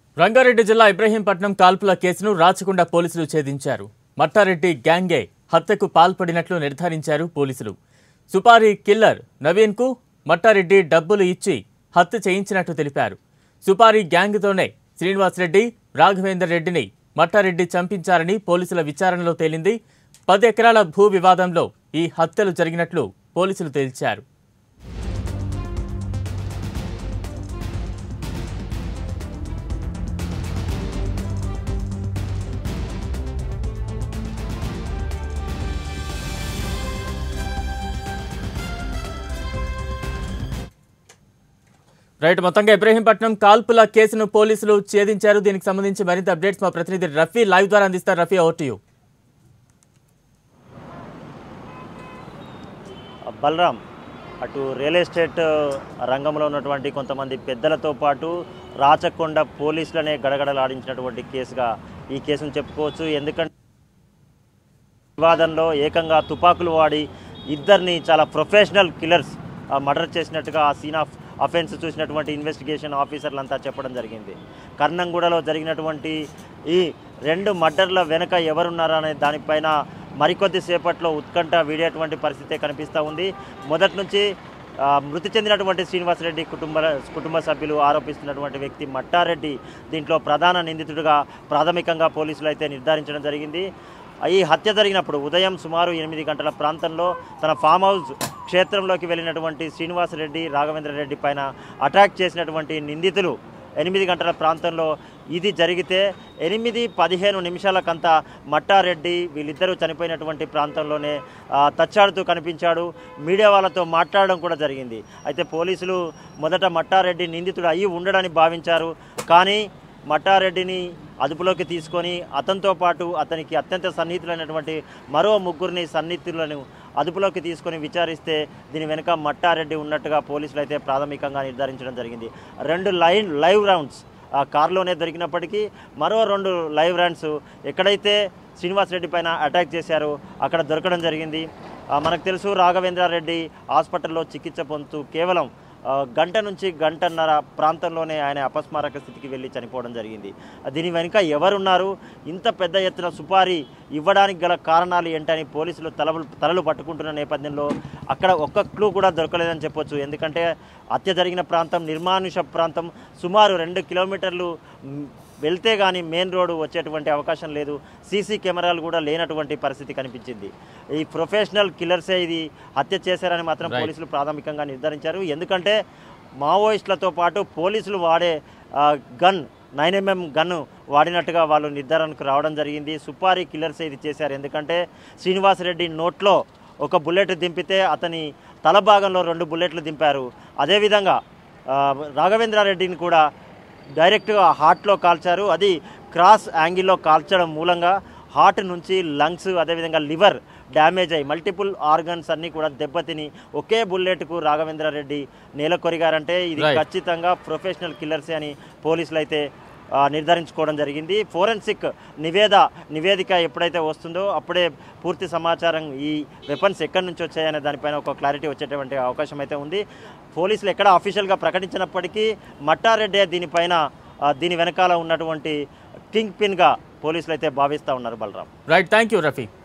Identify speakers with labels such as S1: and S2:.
S1: రంగారెడ్డి జిల్లా ఇబ్రహీంపట్నం కాల్పుల కేసును రాచకొండ పోలీసులు ఛేదించారు. మట్టారెడ్డి గ్యాంగే హత్యకు పాల్పడినట్లు నిర్ధారించారు పోలీసులు. సుపారీ కిల్లర్ నవీన్కు మట్టారెడ్డి డబ్బులు ఇచ్చి హత్య చేయించినట్టు తెలిపారు. సుపారీ గ్యాంగ్తోనే శ్రీనివాసరెడ్డి, రాఘవేందర్ రెడ్డిని మట్టారెడ్డి చంపించారని పోలీసుల విచారణలో తేలింది. 10 ఎకరాల భూ వివాదంలో ఈ హత్యలు జరిగినట్లు పోలీసులు తేల్చారు. రైట్, మొత్తంగా ఇబ్రహీంపట్నం కాల్పుల కేసును పోలీసులు ఛేదించారు. దీనికి సంబంధించి మరింత అప్డేట్స్ మా ప్రతినిధి రఫీ లైవ్ ద్వారా అందిస్తారు. Rafi, over to you.
S2: Balaram, అటు రియల్ ఎస్టేట్ రంగంలో ఉన్నటువంటి కొంతమంది పెద్దలతో పాటు రాచకొండ పోలీసులనే గడగడలాడించినటువంటి కేసుగా ఈ కేసును చెప్పుకోవచ్చు. ఎందుకంటే వివాదంలో ఏకంగా తుపాకులు వాడి ఇద్దరిని చాలా ప్రొఫెషనల్ కిల్లర్స్ మర్డర్ చేసినట్టుగా ఆ సీన్ ఆఫ్ అఫెన్స్ చూసినటువంటి ఇన్వెస్టిగేషన్ ఆఫీసర్లంతా చెప్పడం జరిగింది. కర్నంగూడలో జరిగినటువంటి ఈ 2 మర్డర్ల వెనుక ఎవరున్నారనే దానిపైన మరికొద్ది సేపట్లో ఉత్కంఠ వీడేటువంటి పరిస్థితే కనిపిస్తూ ఉంది. మొదటి నుంచి మృతి చెందినటువంటి శ్రీనివాసరెడ్డి కుటుంబ సభ్యులు ఆరోపిస్తున్నటువంటి వ్యక్తి మట్టారెడ్డి దీంట్లో ప్రధాన నిందితుడిగా ప్రాథమికంగా పోలీసులు అయితే నిర్ధారించడం జరిగింది. ఈ హత్య జరిగినప్పుడు ఉదయం సుమారు 8 గంటల ప్రాంతంలో తన ఫామ్ హౌస్ క్షేత్రంలోకి వెళ్ళినటువంటి శ్రీనివాసరెడ్డి, రాఘవేంద్ర రెడ్డి పైన అటాక్ చేసినటువంటి నిందితులు 8 గంటల ప్రాంతంలో ఇది జరిగితే 8:15 నిమిషాలకంతా మట్టారెడ్డి వీళ్ళిద్దరూ చనిపోయినటువంటి ప్రాంతంలోనే తచ్చాడుతూ కనిపించాడు. మీడియా వాళ్ళతో మాట్లాడడం కూడా జరిగింది. అయితే పోలీసులు మొదట మట్టారెడ్డి నిందితుడు అయి ఉండడని భావించారు. కానీ మట్టారెడ్డిని అదుపులోకి తీసుకొని అతనితో పాటు అతనికి అత్యంత సన్నిహితులైనటువంటి మరో 3 సన్నిహితులను అదుపులోకి తీసుకొని విచారిస్తే దీని వెనుక మట్టారెడ్డి ఉన్నట్టుగా పోలీసులు అయితే ప్రాథమికంగా నిర్ధారించడం జరిగింది. 2 లైవ్ రౌండ్స్ కారులోనే దొరికినప్పటికీ మరో 2 లైవ్ రౌండ్స్ ఎక్కడైతే శ్రీనివాసరెడ్డి పైన అటాక్ చేశారో అక్కడ దొరకడం జరిగింది. మనకు తెలుసు, రాఘవేంద్ర రెడ్డి హాస్పిటల్లో చికిత్స పొందుతూ కేవలం గంట నుంచి గంటన్నర ప్రాంతంలోనే ఆయన అపస్మారక స్థితికి వెళ్ళి చనిపోవడం జరిగింది. దీని వెనుక ఎవరున్నారు, ఇంత పెద్ద ఎత్తున సుపారీ ఇవ్వడానికి గల కారణాలు ఏంటని పోలీసులు తలలు పట్టుకుంటున్న నేపథ్యంలో అక్కడ ఒక్క క్లూ కూడా దొరకలేదని చెప్పొచ్చు. ఎందుకంటే హత్య జరిగిన ప్రాంతం నిర్మానుష ప్రాంతం, సుమారు 2 కిలోమీటర్లు వెళ్తే కానీ మెయిన్ రోడ్డు వచ్చేటువంటి అవకాశం లేదు. సీసీ కెమెరాలు కూడా లేనటువంటి పరిస్థితి కనిపించింది. ఈ ప్రొఫెషనల్ కిల్లర్సే ఇది హత్య చేశారని మాత్రం పోలీసులు ప్రాథమికంగా నిర్ధారించారు. ఎందుకంటే మావోయిస్టులతో పాటు పోలీసులు వాడే గన్ 9mm గన్ను వాడినట్టుగా వాళ్ళు నిర్ధారణకు రావడం జరిగింది. సుపారీ కిల్లర్సే ఇది చేశారు. ఎందుకంటే శ్రీనివాసరెడ్డి నోట్లో ఒక బుల్లెట్ దింపితే అతని తల భాగంలో 2 బుల్లెట్లు దింపారు. అదేవిధంగా రాఘవేంద్రారెడ్డిని కూడా డైరెక్ట్గా హార్ట్లో కాల్చారు. అది క్రాస్ యాంగిల్లో కాల్చడం మూలంగా హార్ట్ నుంచి లంగ్స్ అదేవిధంగా లివర్ డ్యామేజ్ అయ్యి మల్టిపుల్ ఆర్గన్స్ అన్నీ కూడా దెబ్బతిని ఒకే బుల్లెట్కు రాఘవేంద్రారెడ్డి నేల కొరిగారంటే ఇది ఖచ్చితంగా ప్రొఫెషనల్ కిల్లర్సే అని పోలీసులు అయితే నిర్ధారించుకోవడం జరిగింది. ఫోరెన్సిక్ నివేదిక ఎప్పుడైతే వస్తుందో అప్పుడే పూర్తి సమాచారం ఈ వెపన్స్ ఎక్కడి నుంచి వచ్చాయనే దానిపైన ఒక క్లారిటీ వచ్చేటువంటి అవకాశం అయితే ఉంది. పోలీసులు ఎక్కడ అఫీషియల్గా ప్రకటించినప్పటికీ మట్టారెడ్డి దీని వెనకాల ఉన్నటువంటి కింగ్ పిన్గా పోలీసులు అయితే భావిస్తూ ఉన్నారు. Balaram,
S1: right, thank you Rafi.